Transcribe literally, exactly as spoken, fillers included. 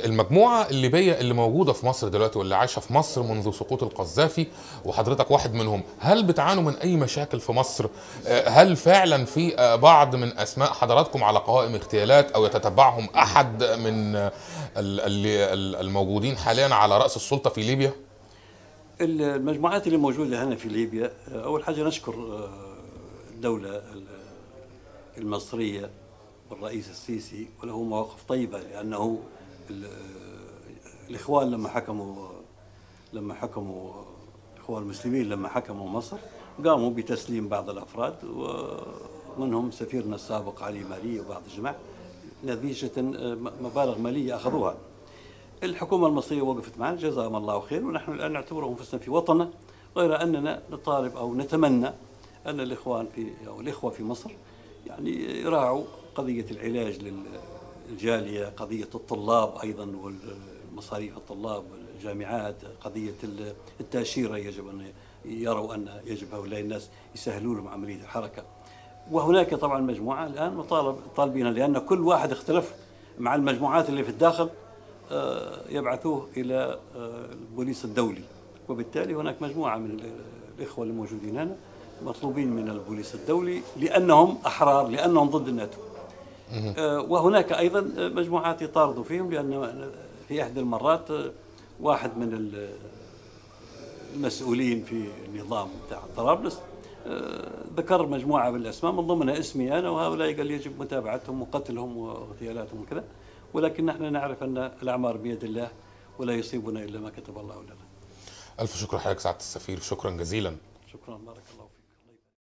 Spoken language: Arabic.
المجموعة الليبية اللي موجودة في مصر دلوقتي واللي عايشة في مصر منذ سقوط القذافي وحضرتك واحد منهم، هل بتعانوا من أي مشاكل في مصر؟ هل فعلا في بعض من أسماء حضراتكم على قوائم اغتيالات أو يتتبعهم أحد من الموجودين حاليا على رأس السلطة في ليبيا؟ المجموعات اللي موجودة هنا في ليبيا، أول حاجة نشكر الدولة المصرية والرئيس السيسي، وله مواقف طيبة، لأنه الإخوان لما حكموا لما حكموا الإخوان المسلمين لما حكموا مصر قاموا بتسليم بعض الأفراد ومنهم سفيرنا السابق علي مالي وبعض الجماعة نتيجة مبالغ مالية أخذوها. الحكومة المصرية وقفت معنا جزاهم الله خير، ونحن الآن نعتبر أنفسنا في وطننا، غير أننا نطالب أو نتمنى أن الإخوان في أو الإخوة في مصر يعني يراعوا قضية العلاج للجالية، قضية الطلاب أيضا والمصاريف الطلاب والجامعات، قضية التأشيرة يجب أن يروا أن يجب هؤلاء الناس يسهلوا لهم عملية الحركة. وهناك طبعا مجموعة الآن مطالب طالبين، لأن كل واحد اختلف مع المجموعات اللي في الداخل يبعثوه إلى البوليس الدولي، وبالتالي هناك مجموعة من الإخوة الموجودين هنا مطلوبين من البوليس الدولي لأنهم أحرار، لأنهم ضد الناتو. وهناك أيضا مجموعات يطاردوا فيهم، لأن في إحدى المرات واحد من المسؤولين في النظام بتاع طرابلس ذكر مجموعة بالأسماء من ضمنها اسمي أنا، وهؤلاء قال يجب متابعتهم وقتلهم واغتيالاتهم وكذا، ولكن نحن نعرف أن الأعمار بيد الله ولا يصيبنا إلا ما كتب الله لنا. ألف شكر لحضرتك سعادة السفير، شكرا جزيلا. شكرا، بارك الله فيك.